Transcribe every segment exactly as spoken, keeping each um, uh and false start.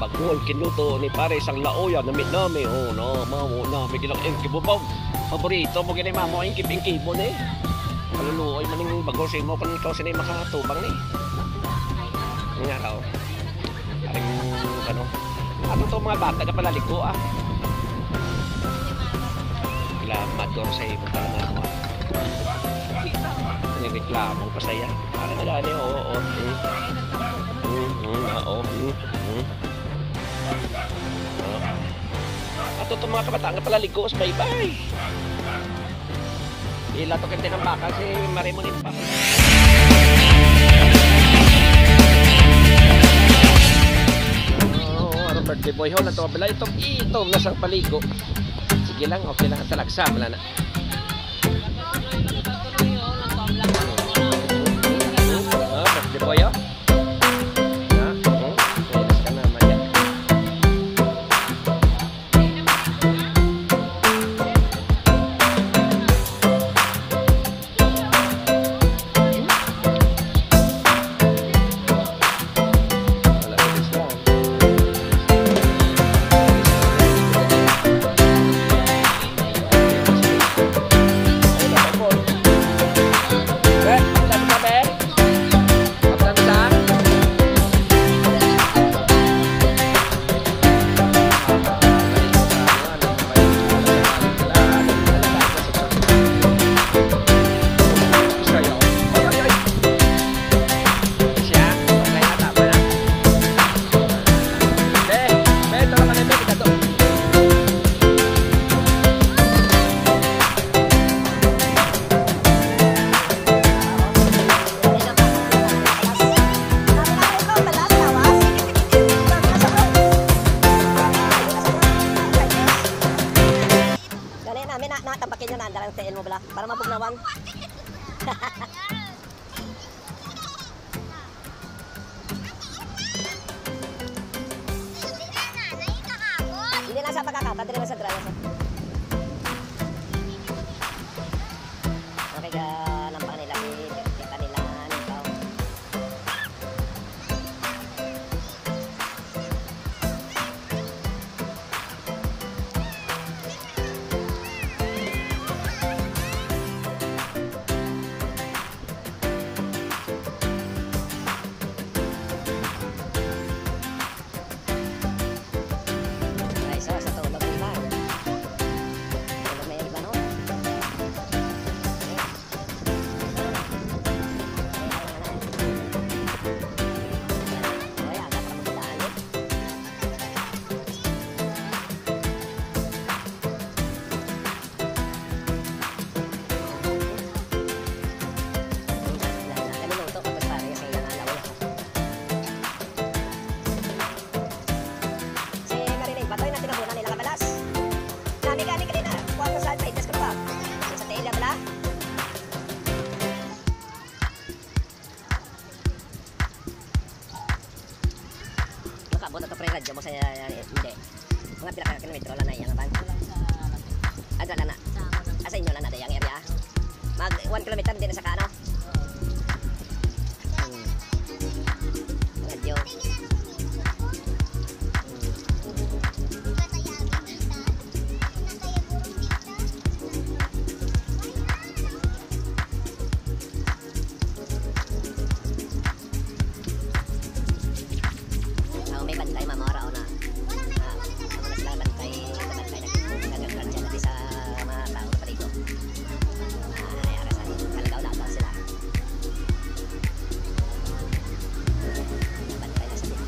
bagol kinuto ni pare sang laoya namit nami oh no mamo na bigilang engkibubog paborito mo gini mamo ingkib ingkibo ni kaluluoy maning bagol sa mo kan ikaw sinay makatubang ni nga raw aring ano ato to mga bata ka pala liko ah ila mador sa imo para na mo ni reklamo pa saya para na gani oo oo oo ato to mga kabataan nga pala liko sa bye-bye ila to kente ng baka si Marimunin pa birthday boy ho na to bala itong itom na sang paligo sige lang okay lang sa lagsa wala na ah birthday boy ho natampakin nyo na andalang tiin mo bala para mabugnawan. Hindi na sa pagkakata, hindi naman sa drama. Okay ka, nampang nila, kita nila, ikaw. Buat atau pre-radyo mo sa hindi. Mga pila ka kilometro lang na iyang ban. Ada na na. Asa inyo na na dayang area. Mag one kilometer din sa kano. Hmm. Radyo. Bantay mamara o na ah, ako na sila bantay bantay na nagagran dyan natin sa mga tao pa dito ah, ay arasan kalagaw-lagaw sila bantay na sa dito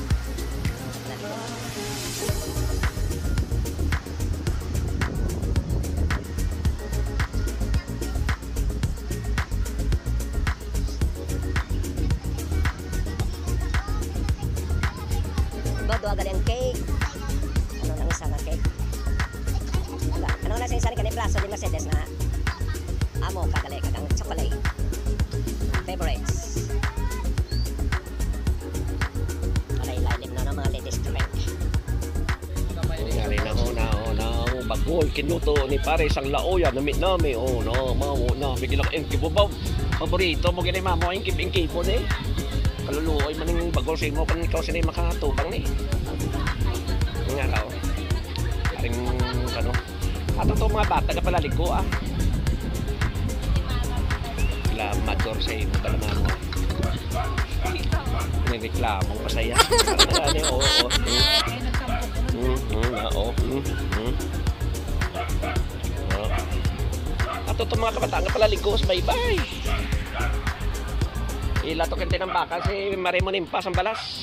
doa galian cake. Ano nang isa na cake? Wala. Ano na sa isa ni plaso di Mercedes na amo kagali kagang chocolate. Favorites. Alay lalim na ng mga latest drink. Ngali na ho na ho na bagol kinuto ni pare sang laoya na mitnami oh no mamo na bigilang engkibo paborito mo gini mamo ingkib ingkibo ni kaluluoy maning bagol sa imo kan ikaw sinay makatubang ni Nga raw. Karing ano. Ato to mga bata ka pala ligo ah. Sila mador sa ito pala mo. Nireklamo pa saya. Parang ano, oo, oo. Hmm, hmm, oo, hmm, hmm. Ato to mga kabataan ka pala ligo sa baybay. Ilato kente ng baka si Marimo Nimpas ang balas.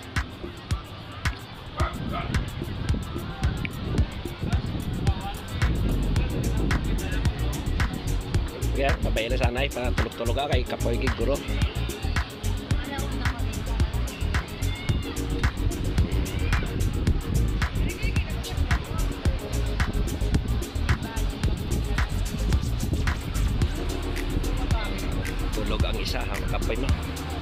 Kaya, babay na sanay para tulog-tulog ka kay Kapoy Giguro. Tulog ang isa, ang Kapoy mo.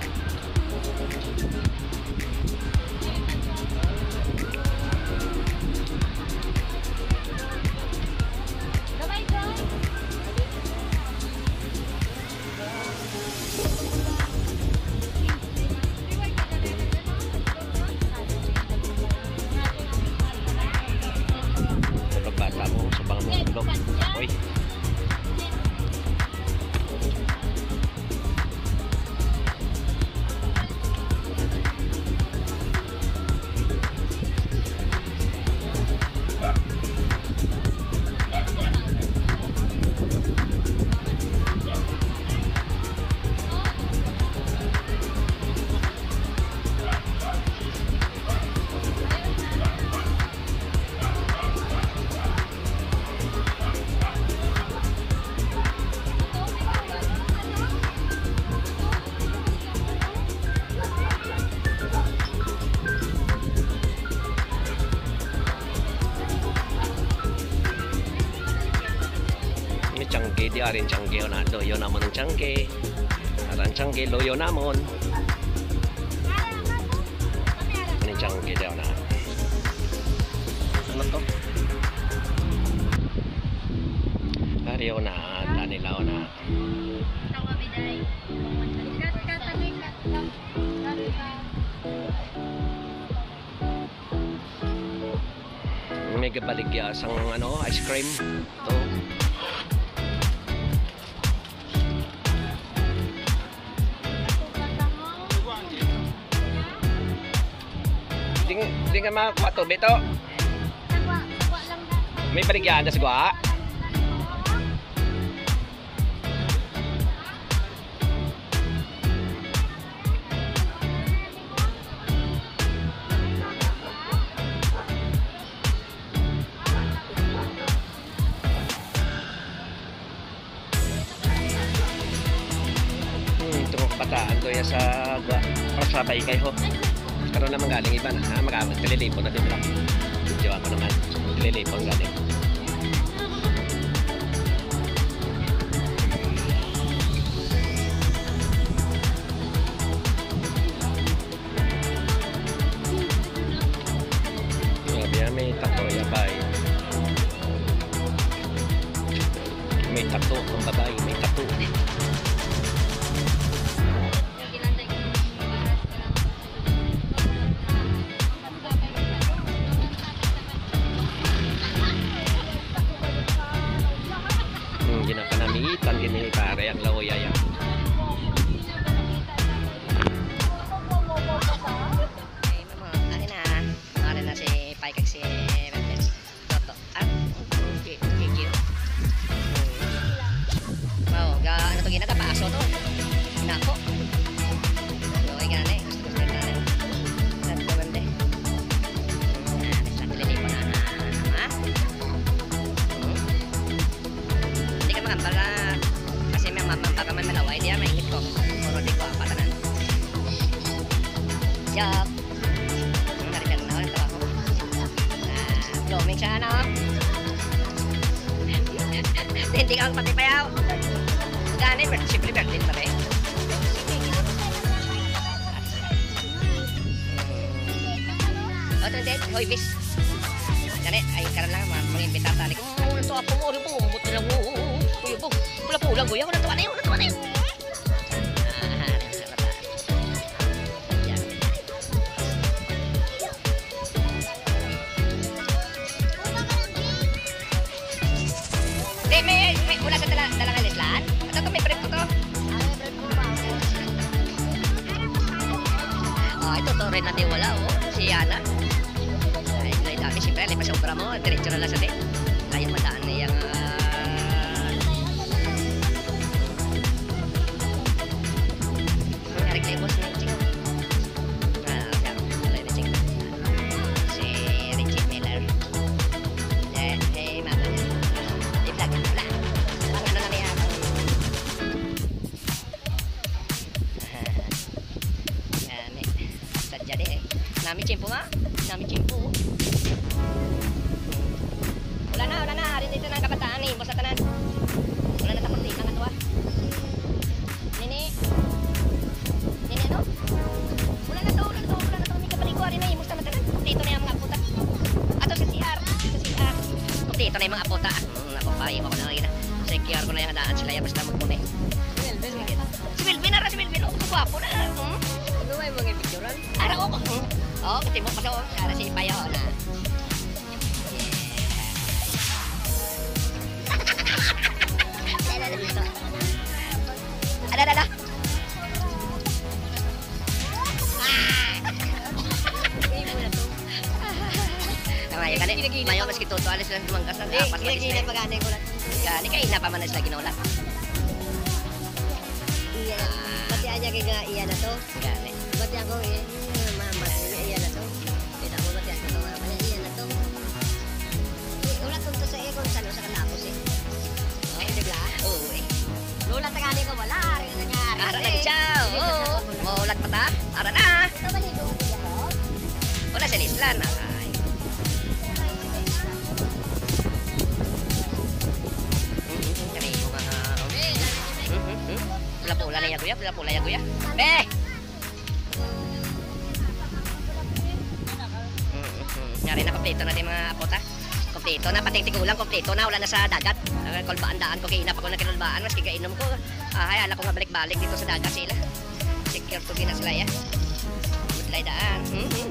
Cangke di arin cangke na loyo namon ng cangke. Aran cangke loyo namon. Ini cangke daw na. Ano to? Ariyo na tanilaw na. May gabaligya sang ano ice cream to. Hindi ka makakuha to, Beto. May baligyan na sa gwa. Hmm, ito mga kabataan to ya sa gwa. Pasabay kayo. Karoon naman galing iba na, ha? Mag-tililipon na din lang. Diwa ko naman, tililipon galing. Grabe yan, may tato yabay. May tato, ang babae, may tato. Ginapanamitan din ni pare ang laoya yan. Ay, mama, ano na, ano na si Paikag si Toto. Ah, kikil. Wow, ga, ano to ginagawa? Paaso to. Nako. So, ay gana eh. Gusto gusto na rin. Saan ko bande? Ah, sa telepono na na. Ha? Hindi ka makambal ka. Kasi may mamampa ka man malaway. Di yan, mainit ko. Puro di ko, patanan. Yup. Nariyan na ako. Ito ako. Ah, blooming siya, ano? Hindi ka pati payaw. Gani, simple birthday pa rin. O, ito din. Hoy, bis. Gani, ayun ka lang. Mag-imbita tali ko. Oh, ito ako mo. Ito po. Buti lang mo. Uy, po. Pula-pulang ko. Ako natuwa na yun. Natuwa na yun. Ah, wala sa dala, dalangan islan? Ito to, may brief ko to. Oh, ito to rin natin wala, oh. Si Yana. Ay, ay dami, siyempre, alay pa sobra mo. Diretso na lang sa din. Kaya madaan na yung... Uh... Nangyari kayo, boss, na yung ah, okay. Alay na ching. Si Richie Miller. Eh, eh, mama niya. I-vlog ka, wala. Ang ano na niya. Nami. Sadya di eh. Nami chimpo nga. Nami chimpo. Wala na, wala na. Harin dito ng kabataan eh. Basta tanan. Wala na tapos dito nga to ah. Nini. Nini ano? Wala na to, wala na to, wala na to. May kapaligo rin na eh. Musta na tanan. Dito na yung mga puta. Ato sa C R. Sa C R. Dito na yung mga puta. Hmm, napapayo ako na lagi na. Sa Q R ko na yung hadaan sila yan. Basta magmuna eh. Si Wilvin na ra, si Wilvin. Oh, gwapo na. Hmm? Ano ba yung mga picturean? Araw ko. Hmm? Oh, kasi mo pa to. Ara si Payo na. Ada, ada, ada. Mayo kani, mayo mas kituto alis lang tumangkas na dapat Hindi, hindi na pag-anay ko lang. Gani kay ina pa man sila ginulat. Iya, pati aja kaya nga iya na to. Gani. Pati ako eh, mama, iya na to. Kita mo pati ako ng mama niya, iya na to. Eh, ulat ko to sa iyo kung saan sa kanapos eh. Oh, di ba? Oo eh. Lula tagani ko wala, rin nangyari. Ara na ciao. Oo. Maulat pa ta. Ara na. Ito ba nito? Wala sa Islan. Ay. Kani ko nga. Pula-pula na ya kuya, pula-pula ya kuya. Be. Ngari na kompleto na din mga apota. Kompleto na, pating tigulang kompleto na, wala na sa dagat. Kulbaan daan ko, kainap ako na kinulbaan, mas kikainom ko. Ah, ay, ala ko nga balik-balik dito sa dagat sila. Secure to din na sila ya. Matlay daan. Hmm, hmm.